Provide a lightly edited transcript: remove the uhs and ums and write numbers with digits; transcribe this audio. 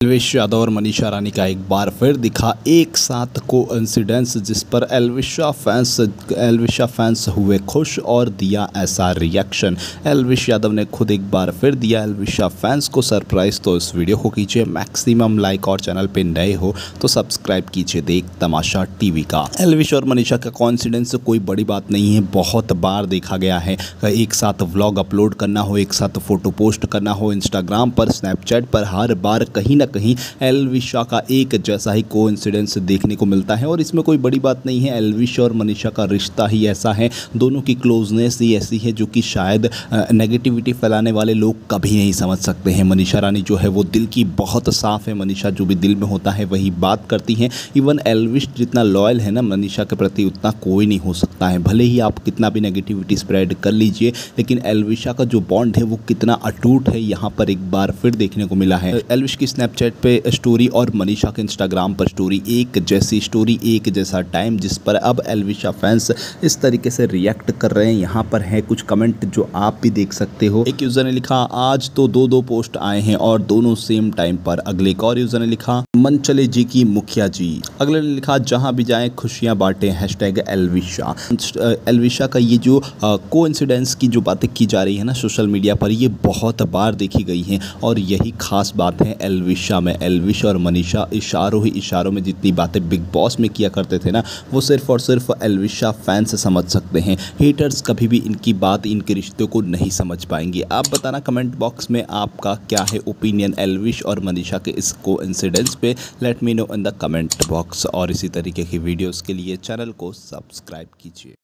एल्विश यादव और मनीषा रानी का एक बार फिर दिखा एक साथ कोइंसिडेंस, जिस पर एल्विशा फैंस हुए खुश और दिया ऐसा रिएक्शन। एल्विश यादव ने खुद एक बार फिर दिया एल्विशा फैंस को सरप्राइज। तो इस वीडियो को कीजिए मैक्सिमम लाइक और चैनल पे नए हो तो सब्सक्राइब कीजिए देख तमाशा टीवी का। एल्विश और मनीषा का कोइंसिडेंस कोई बड़ी बात नहीं है, बहुत बार देखा गया है। एक साथ व्लॉग अपलोड करना हो, एक साथ फोटो पोस्ट करना हो इंस्टाग्राम पर, स्नैपचैट पर, हर बार कहीं ना कहीं एल्विशा का एक जैसा ही कोइंसिडेंस देखने को मिलता है। और इसमें कोई बड़ी बात नहीं है, एल्विश और मनीषा का रिश्ता ही ऐसा है, दोनों की क्लोजनेस ही ऐसी है जो कि शायद नेगेटिविटी फैलाने वाले लोग कभी नहीं समझ सकते हैं। मनीषा रानी जो है वो दिल की बहुत साफ़ है, मनीषा जो भी दिल में होता है वही बात करती हैं। इवन एल्विश जितना लॉयल है ना मनीषा के प्रति, उतना कोई नहीं हो सकता है। भले ही आप कितना भी नेगेटिविटी स्प्रेड कर लीजिए, लेकिन एल्विशा का जो बॉन्ड है वो कितना अटूट है यहाँ पर एक बार फिर देखने को मिला है। एल्विश की स्नैपचैट पे स्टोरी और मनीषा के इंस्टाग्राम पर स्टोरी, एक जैसी स्टोरी, एक जैसा टाइम, जिस पर अब एल्विशा फैंस इस तरीके से रिएक्ट कर रहे हैं। यहाँ पर है कुछ कमेंट जो आप भी देख सकते हो। एक यूजर ने लिखा आज तो दो पोस्ट आए हैं और दोनों सेम टाइम पर। अगले एक और यूजर ने लिखा मनचले जी की मुखिया जी। अगले ने लिखा जहां भी जाएं खुशियां बांटें #एल्विशा। एल्विशा का ये जो कोइंसिडेंस की जो बातें की जा रही है ना सोशल मीडिया पर, ये बहुत बार देखी गई हैं और यही खास बात है एल्विशा में। एल्विश और मनीषा इशारों ही इशारों में जितनी बातें बिग बॉस में किया करते थे ना, वो सिर्फ और सिर्फ एल्विशा फैंस समझ सकते हैं। हेटर्स कभी भी इनकी बात, इनके रिश्तों को नहीं समझ पाएंगे। आप बताना कमेंट बॉक्स में आपका क्या है ओपिनियन एल्विश और मनीषा के इस कोइंसिडेंस पे। Let me know in the comment box. और इसी तरीके की वीडियोस के लिए चैनल को सब्सक्राइब कीजिए।